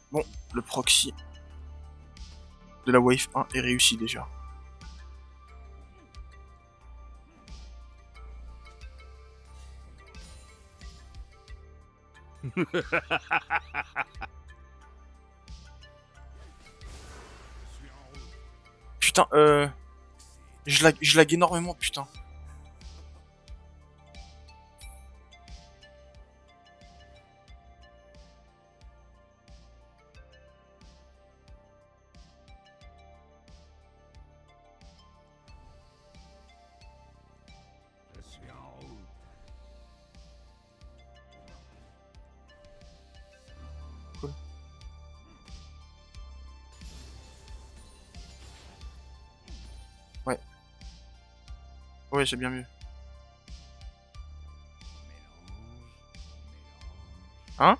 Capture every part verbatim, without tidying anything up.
Bon, le proxy de la Wave un est réussi déjà. Putain, euh... Je lag, je lag énormément, putain. Cool. Ouais. Ouais, c'est bien mieux. Hein?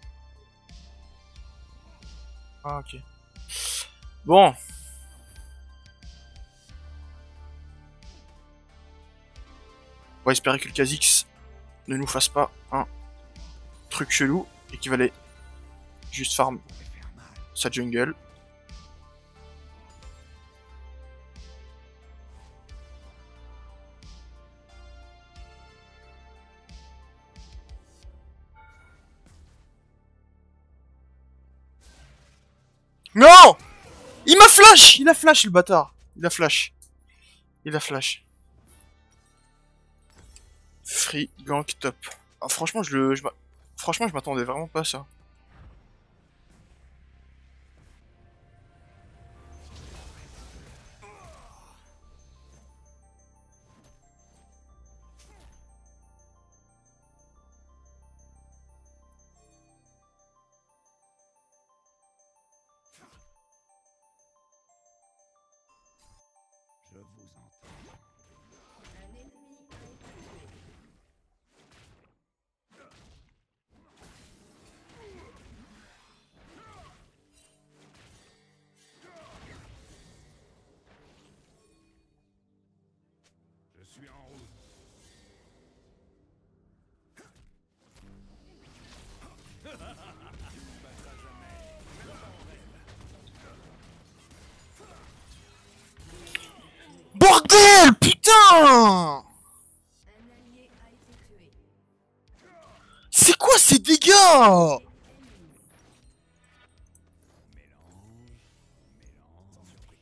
Ah, ok. Bon. On va espérer que le Kha'Zix ne nous fasse pas un truc chelou et qu'il va aller juste farm sa jungle. Non! Il m'a flash! Il a flash, le bâtard! Il a flash. Il a flash. Free gank top. Ah, franchement, je le... Je franchement, je m'attendais vraiment pas à ça. Je vous entends. Un ennemi a été tué. Je suis en route. Bordel! Putain! Un allié a été tué. C'est quoi ces dégâts? Mélange, mélange. Sans surprise.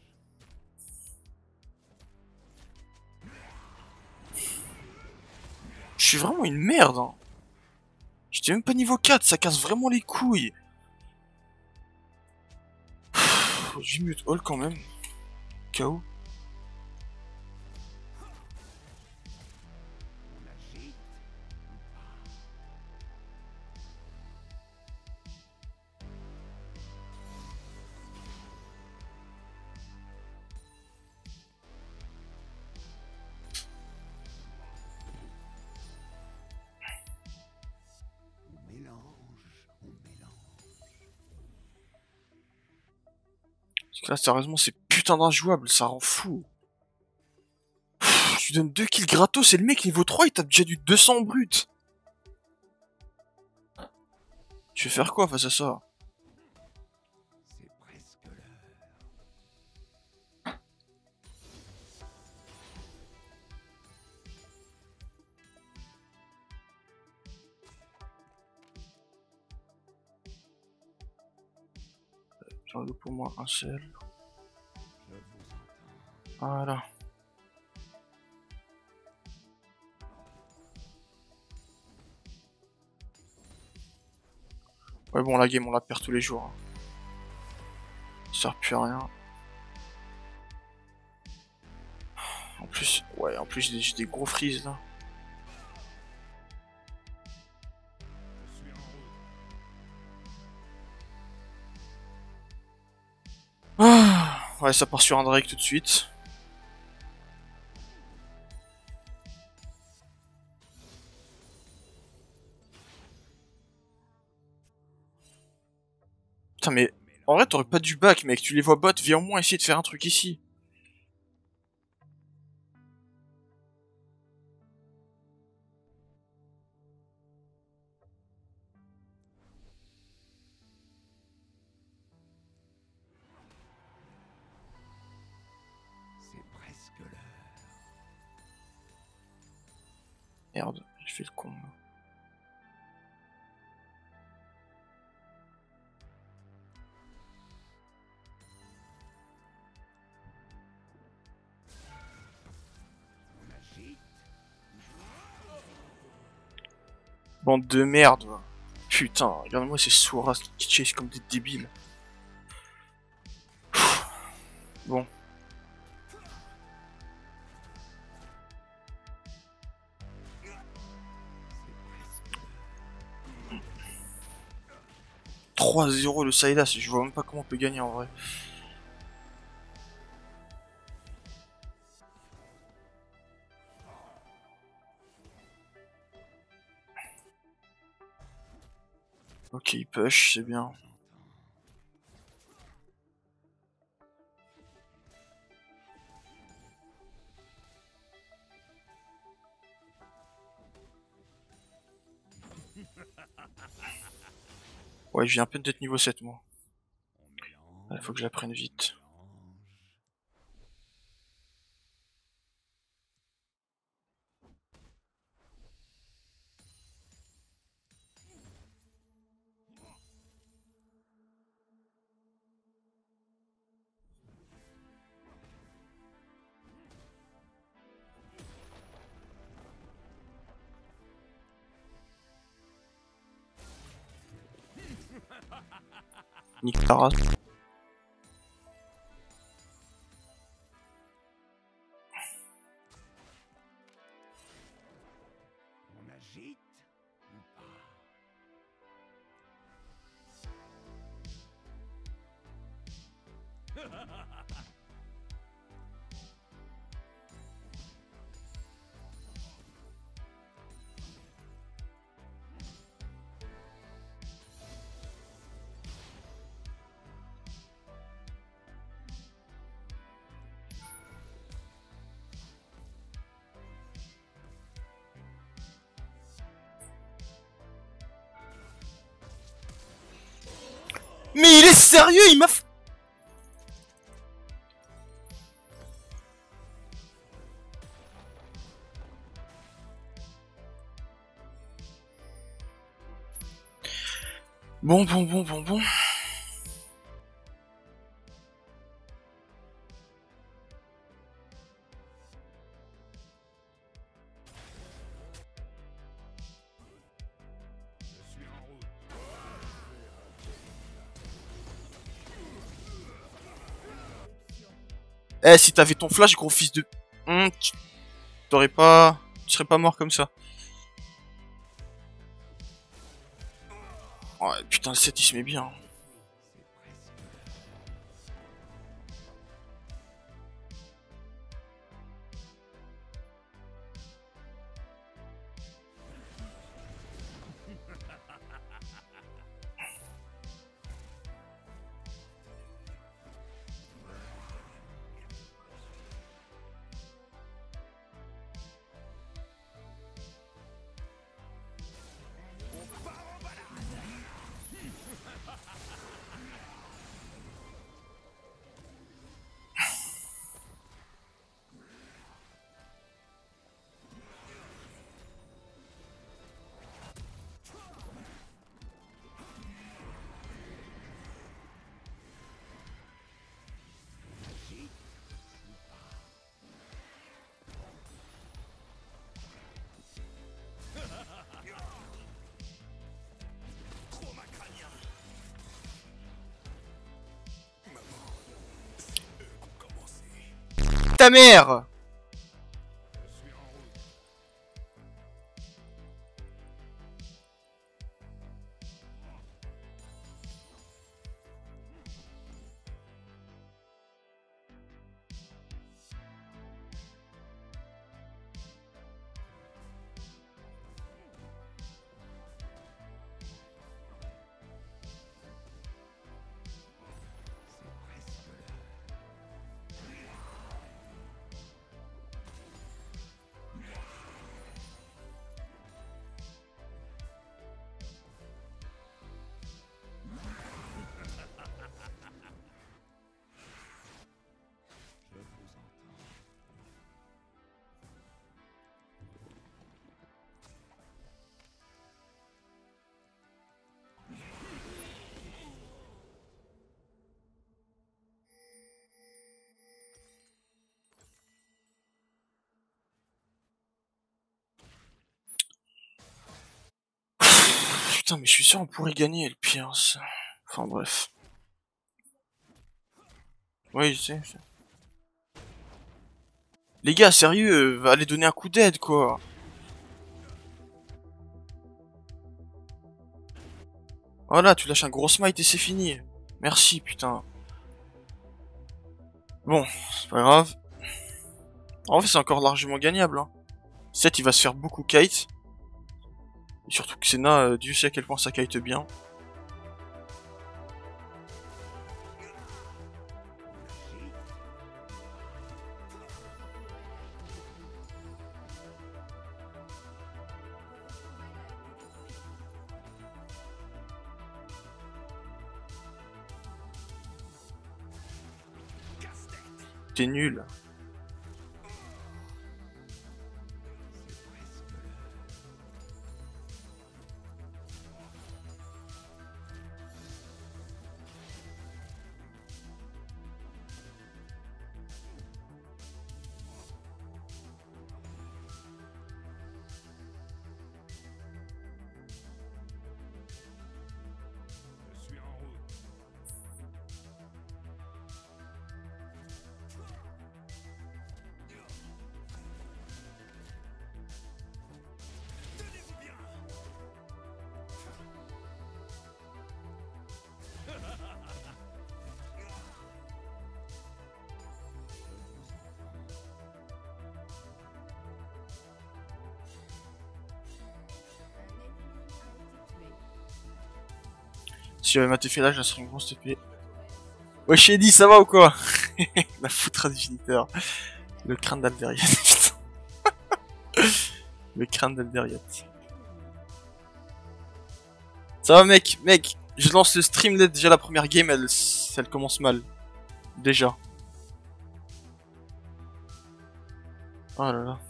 Je suis vraiment une merde. Hein. J'étais même pas niveau quatre, ça casse vraiment les couilles. J'ai mute all quand même. K O. On l'agite. On mélange, on mélange. Parce que là, sérieusement, c'est putain d'injouable, ça rend fou. Pff, je lui donne deux kills gratos et le mec niveau trois, il tape déjà du deux cents brut. Tu veux faire quoi face à ça? C'est presque l'heure. J'en ai pour moi un seul. Je vous entends. Voilà. Ouais bon, la game on la perd tous les jours. Hein. Ça sert plus à rien. En plus, ouais, en plus j'ai des, j'ai des gros freeze là. Je suis en route. Ah, ouais, ça part sur un Drake tout de suite. Putain mais, en vrai t'aurais pas dû back mec, tu les vois bot, viens au moins essayer de faire un truc ici. Merde, j'ai fait le con. Là. Bande de merde, va. Putain, regarde-moi ces sourds qui chase comme des débiles. Bon. trois zéro le Sylas, je vois même pas comment on peut gagner en vrai. Ok, il push, c'est bien. Ouais, je viens à peine d'être niveau sept moi. Il faut que je la prenne vite. Nique ta race. On agite ou pas? Mais il est sérieux, il m'a... Bon, bon, bon, bon, bon. Je suis en route. Eh, si t'avais ton flash, gros fils de... Hum, tu... T'aurais pas... Tu serais pas mort comme ça. Ouais, putain, le set il se met bien. Ta mère! Je suis en route. C'est presque l'heure. putain, mais je suis sûr on pourrait gagner, le pire. Ça. Enfin bref. Oui, je sais. je sais. Les gars, sérieux, va aller donner un coup d'aide, quoi. Voilà, tu lâches un gros smite et c'est fini. Merci, putain. Bon, c'est pas grave. En fait, c'est encore largement gagnable. Hein. sept, il va se faire beaucoup kite. Et surtout que Xena, euh, Dieu sait à quel point ça kite bien. T'es nul. Je suis en route. Si j'avais maté fait là, je la serais une grosse T P. Ouais, Shady, ça va ou quoi? La foutra du finiteur. Le crâne d'Alderiat, putain. Le crâne d'Alderiat. Ça va, mec, mec. Je lance le Streamlet, déjà la première game, elle, elle commence mal. Déjà. Oh là là.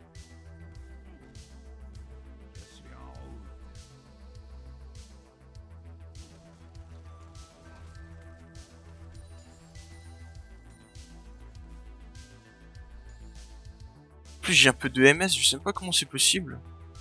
Je suis en route. En plus, j'ai un peu de M S, je sais pas comment c'est possible.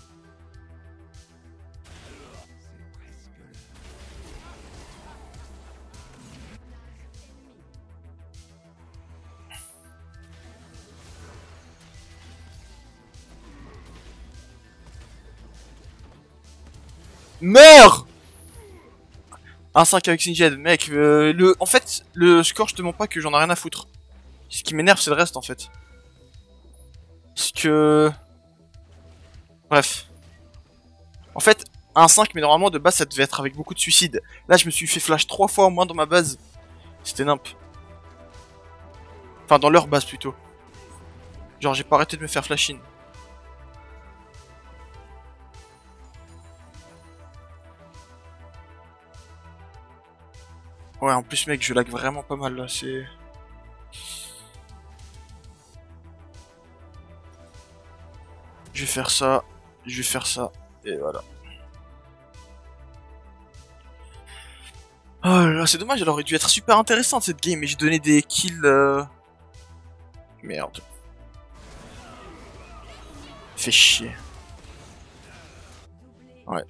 Meurs! un cinq avec Sinjed, mec, euh, le... en fait, le score, je te mens pas que j'en ai rien à foutre. Ce qui m'énerve, c'est le reste, en fait. Parce que... Bref. En fait, un cinq, mais normalement, de base, ça devait être avec beaucoup de suicides. Là, je me suis fait flash trois fois au moins dans ma base. C'était nimp. Enfin, dans leur base, plutôt. Genre, j'ai pas arrêté de me faire flash in. Ouais, en plus, mec, je lag vraiment pas mal, là, c'est... Je vais faire ça, je vais faire ça, et voilà. Oh là là, c'est dommage, elle aurait dû être super intéressante, cette game, mais j'ai donné des kills... Euh... Merde. Fait chier. Ouais.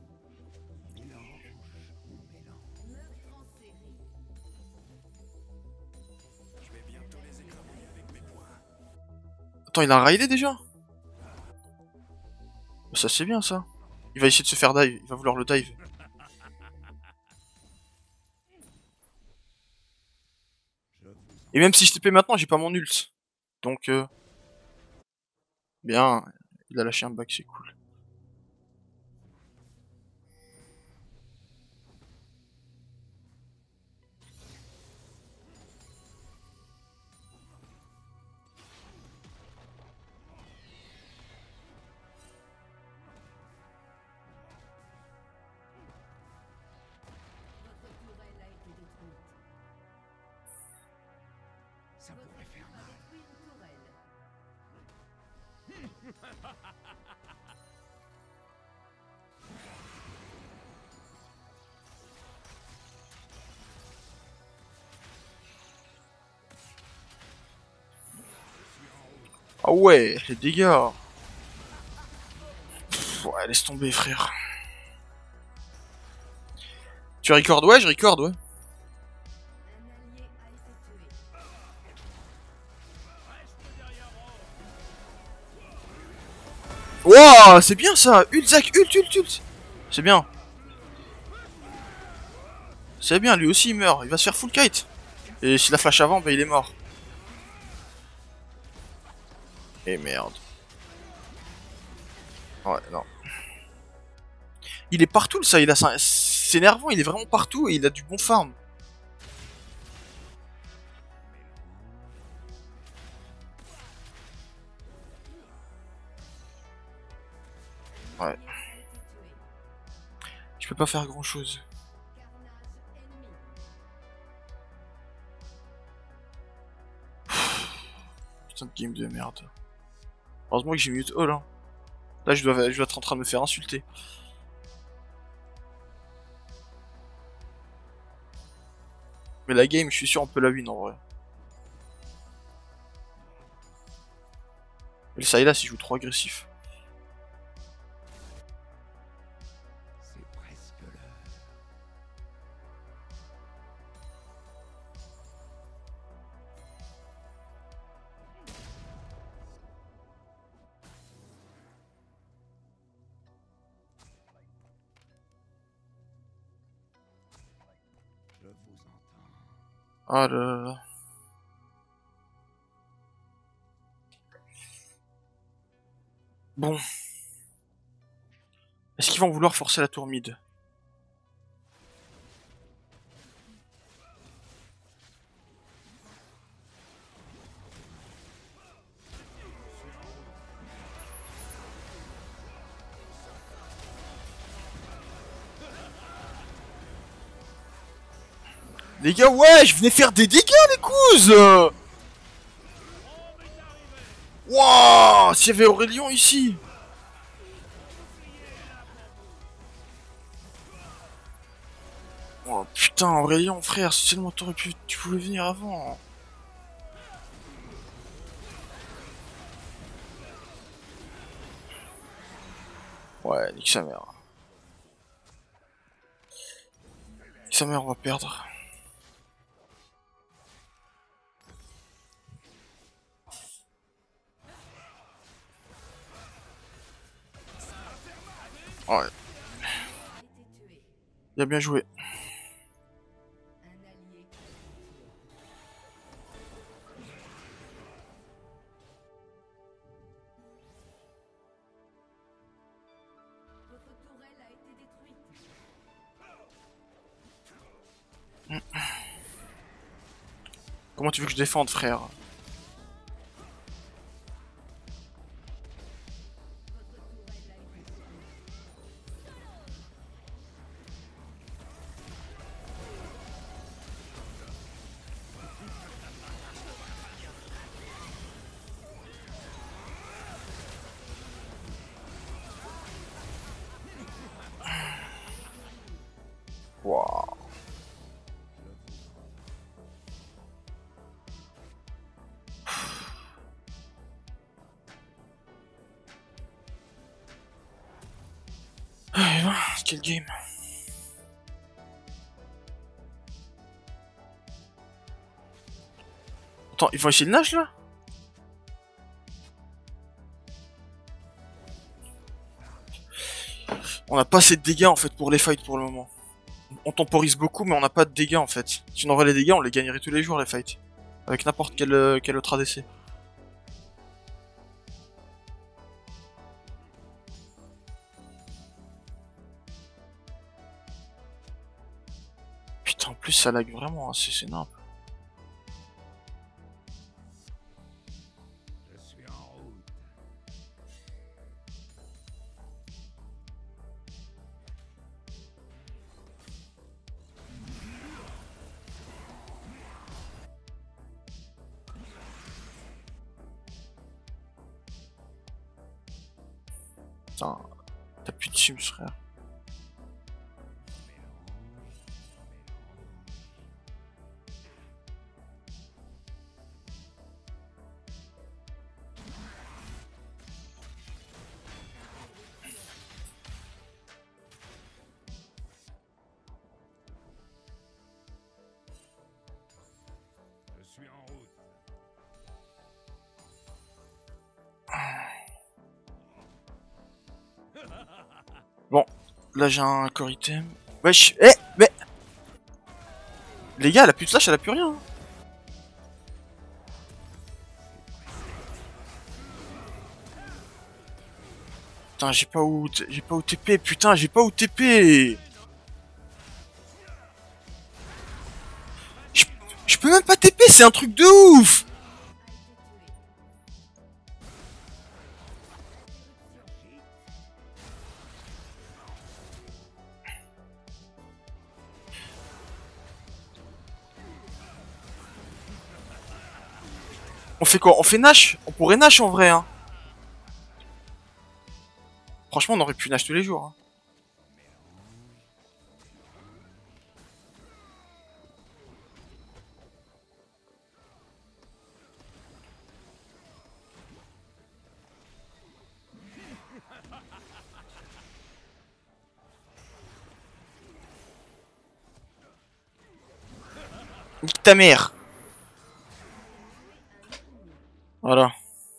Attends, il a un raidé déjà? Ça c'est bien ça. Il va essayer de se faire dive, il va vouloir le dive. Et même si je T P maintenant, j'ai pas mon ult. Donc euh... bien, il a lâché un back, c'est cool. Ça pourrait faire mal. Ah ouais, les dégâts. Pff, ouais, laisse tomber frère. Tu record? Ouais, je record, ouais. Un allié a été tué. Wouah, c'est bien ça. Ult, Zach, ult, ult, ult. C'est bien. C'est bien, lui aussi il meurt. Il va se faire full kite. Et s'il a flash avant, bah il est mort. Et merde. Ouais, non. Il est partout, ça. Il a, c'est énervant. Il est vraiment partout et il a du bon farm. Ouais. Je peux pas faire grand chose. Putain de game de merde. Heureusement que j'ai mute all, hein. Là, je dois, je dois être en train de me faire insulter. Mais la game, je suis sûr, on peut la win en vrai. Mais le Sylas, il joue trop agressif. C'est presque l'heure. Je vous entends. Ah là là là. Bon. Est-ce qu'ils vont vouloir forcer la tour mid? Les gars, ouais, je venais faire des dégâts, les couses. Wouah, s'il y avait Aurélien ici. Oh putain, Aurélien, frère, c'est tellement t'aurais pu... Tu pouvais venir avant. Ouais, nique sa mère. Nique sa mère, on va perdre. Ouais, A été tué. il a bien joué. Un allié. Votre tourelle a été détruite. Comment tu veux que je défende, frère? Waouh. Ah, quel game. Attends, ils vont essayer de nage là? On n'a pas assez de dégâts en fait pour les fights pour le moment. On temporise beaucoup mais on n'a pas de dégâts en fait. Si on aurait les dégâts on les gagnerait tous les jours les fights. Avec n'importe quel, euh, quel autre A D C. Putain en plus ça lag vraiment, hein, c'est nimp. Je suis en route. Putain, t'as plus de sims frère. suis en route. Bon, là j'ai un core item. Wesh, eh, mais... Les gars, elle a plus de slash, elle a plus rien. Hein. Putain, j'ai pas où... J'ai pas où T P, putain, j'ai pas où T P. Je, je peux même pas T P, c'est un truc de ouf. On fait quoi? On fait Nash? On pourrait Nash en vrai, hein. Franchement, on aurait pu Nash tous les jours. Hein. Nique ta mère. Voilà.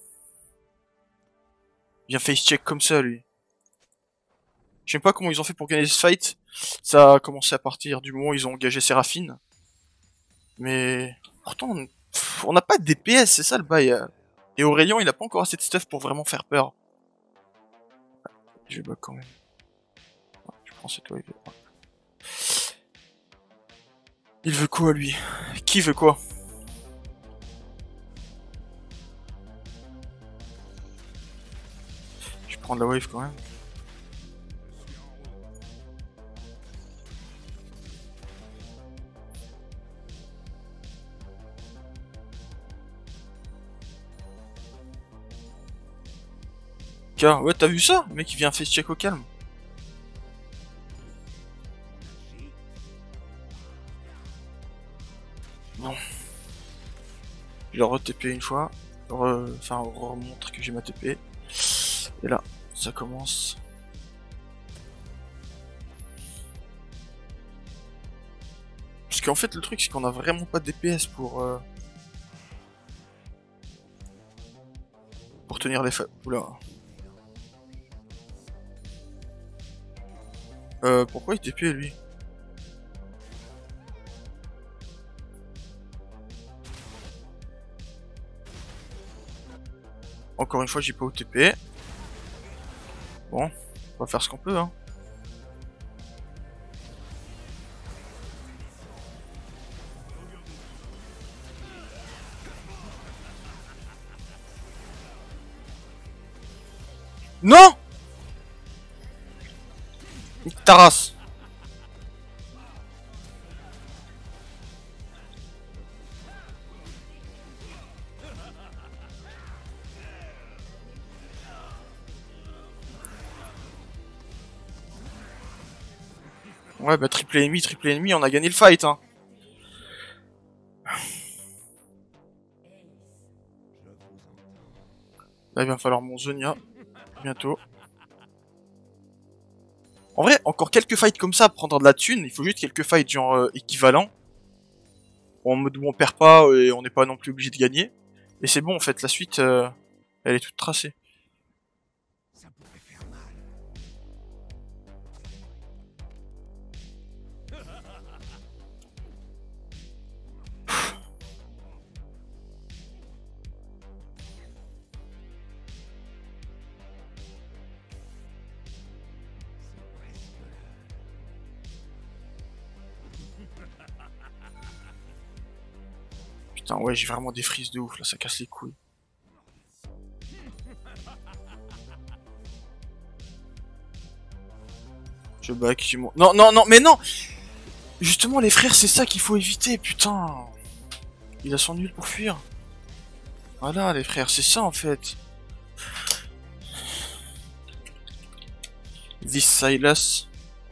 Viens face check comme ça, lui. Je sais pas comment ils ont fait pour gagner ce fight. Ça a commencé à partir du moment où ils ont engagé Séraphine. Mais... Pourtant, on pff, on n'a pas de D P S, c'est ça le bail. Et Aurélien, il a pas encore assez de stuff pour vraiment faire peur. Je vais bug quand même. Je prends cette wave. Il veut quoi, lui? Qui veut quoi? Je vais prendre la wave quand même. Ouais, t'as vu ça? Le mec il vient face check au calme. Non. Je vais re-T P une fois. Re... Enfin, remontre que j'ai ma T P. Et là, ça commence. Parce qu'en fait, le truc, c'est qu'on a vraiment pas de D P S pour... Euh... Pour tenir les fa... Oula. Euh, pourquoi il T P lui? Encore une fois, j'ai pas au T P. Bon, on va faire ce qu'on peut, hein. Non! Ta race. Ouais, bah triple ennemi, triple ennemi, on a gagné le fight, hein. Là, il va falloir mon Zonia, bientôt. En vrai, encore quelques fights comme ça, prendre de la thune, il faut juste quelques fights genre euh, équivalents. En mode où on perd pas et on n'est pas non plus obligé de gagner. Et c'est bon, en fait, la suite, euh, elle est toute tracée. Ça pourrait faire mal. Putain, ouais, j'ai vraiment des frises de ouf, là, ça casse les couilles. Je back, j'ai mon... Non, non, non, mais non! Justement, les frères, c'est ça qu'il faut éviter, putain! Il a son nul pour fuir. Voilà, les frères, c'est ça, en fait. This Silas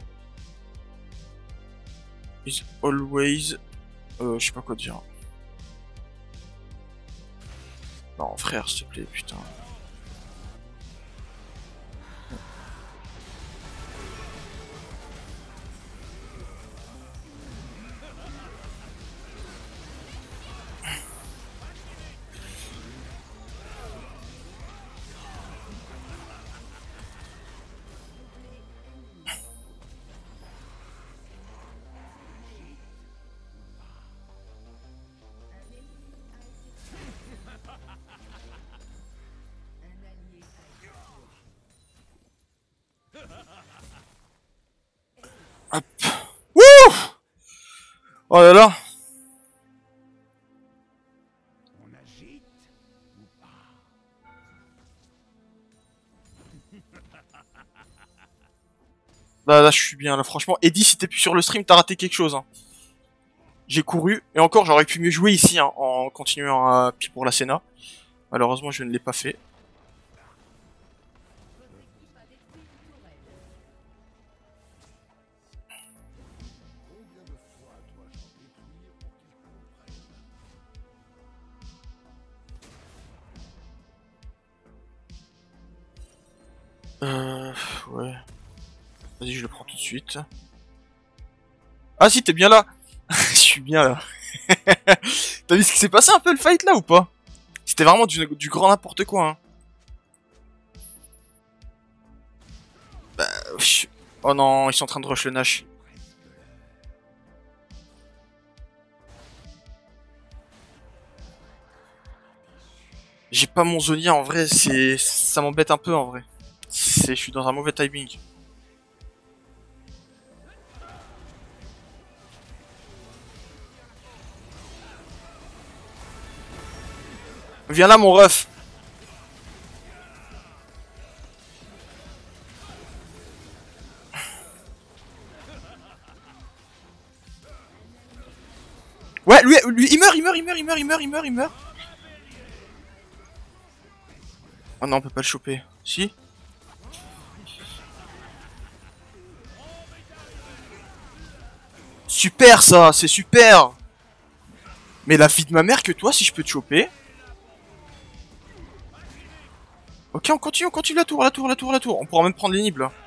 is always... Euh, je sais pas quoi dire. Non, frère, s'il te plaît, putain. Oh là là. On agite ou pas? Là, là, je suis bien, là, franchement. Eddie, si t'es plus sur le stream, t'as raté quelque chose, hein. J'ai couru, et encore, j'aurais pu mieux jouer ici, hein, en continuant à pied pour la Senna. Malheureusement, je ne l'ai pas fait. Votre équipe a détruit une tourelle. Combien de fois dois-je en détruire pour qu'ils comprennent? Euh... Ouais. Vas-y, je le prends tout de suite. Ah si, t'es bien là. Je suis bien là. T'as vu ce qui s'est passé un peu le fight là ou pas? C'était vraiment du, du grand n'importe quoi, hein. Bah... je- Oh non, ils sont en train de rush le Nash. J'ai pas mon Zonia en vrai, c'est... ça m'embête un peu en vrai. C'est... Je suis dans un mauvais timing. Viens là mon ref. Ouais, lui, lui, il meurt, il meurt, il meurt, il meurt, il meurt, il meurt, il meurt. Oh non, on peut pas le choper. Si? Super ça, c'est super. Mais la vie de ma mère que toi, si je peux te choper. Ok, on continue, on continue la tour, la tour, la tour, la tour. On pourra même prendre l'inhibe là.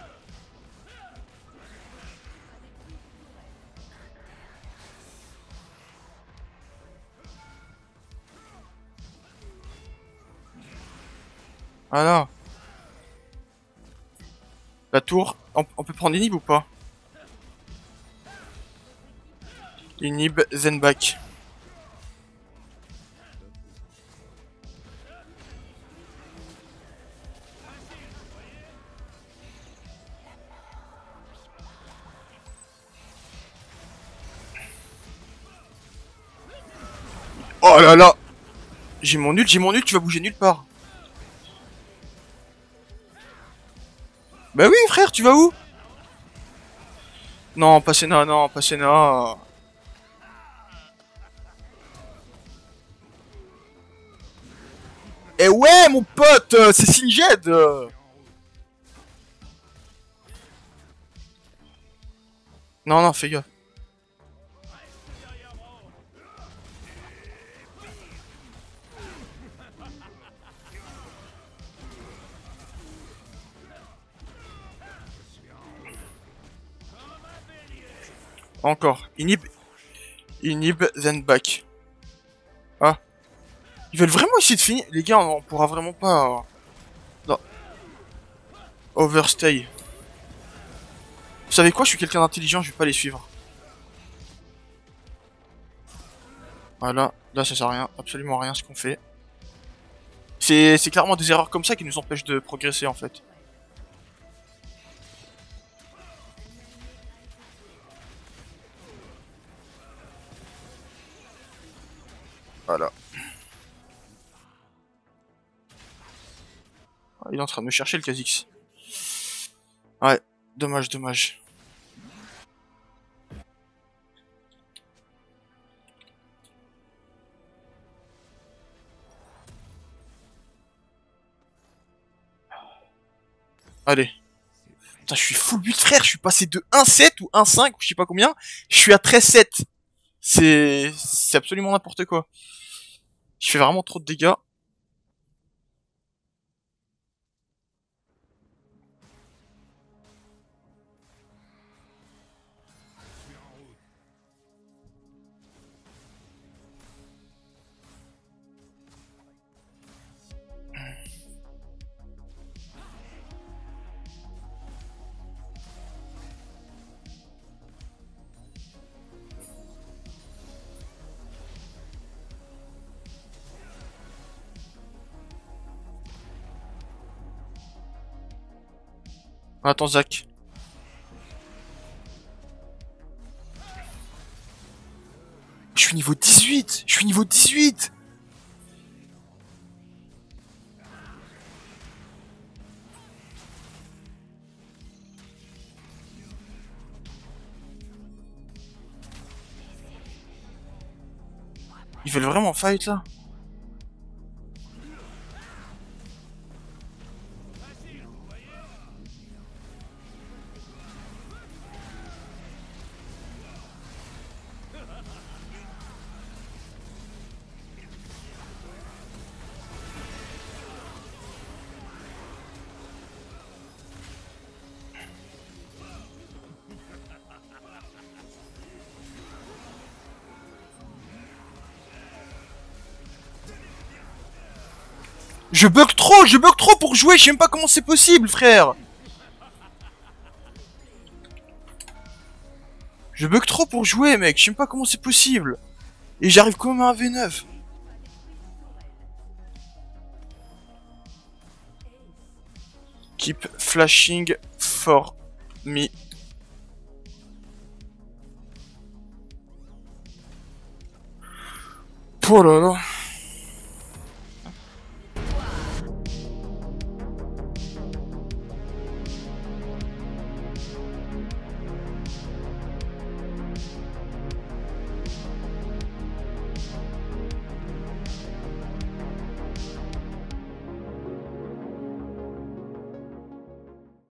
Voilà. La tour, on, on peut prendre l'inhibe ou pas? Inhib, Zenbach. Oh là là. J'ai mon nul, j'ai mon nul, tu vas bouger nulle part. Bah oui frère, tu vas où? Non, pas Senna, non, pas Senna. Eh ouais mon pote, euh, c'est Singed. euh. Non, non, fais gaffe. Encore. Inhib. Inhib, Zenbach. Ah. Ils veulent vraiment essayer de finir. Les gars, on pourra vraiment pas... euh, Non. Overstay. Vous savez quoi, je suis quelqu'un d'intelligent, je vais pas les suivre. Voilà, là ça sert à rien, absolument rien ce qu'on fait. C'est c'est clairement des erreurs comme ça qui nous empêchent de progresser en fait. Voilà. Ah, il est en train de me chercher le Kha'Zix. Ouais, dommage, dommage. Allez. Putain, je suis full but frère, je suis passé de un sept ou un cinq ou je sais pas combien. Je suis à treize sept. C'est... C'est absolument n'importe quoi. Je fais vraiment trop de dégâts. Attends, Zach. suis niveau dix-huit. Je suis niveau dix-huit. Ils veulent vraiment fight là? Je bug trop, je bug trop pour jouer, je sais même pas comment c'est possible, frère. Je bug trop pour jouer, mec, je sais même pas comment c'est possible. Et j'arrive quand même à un V neuf. Keep flashing for me. Oh là là.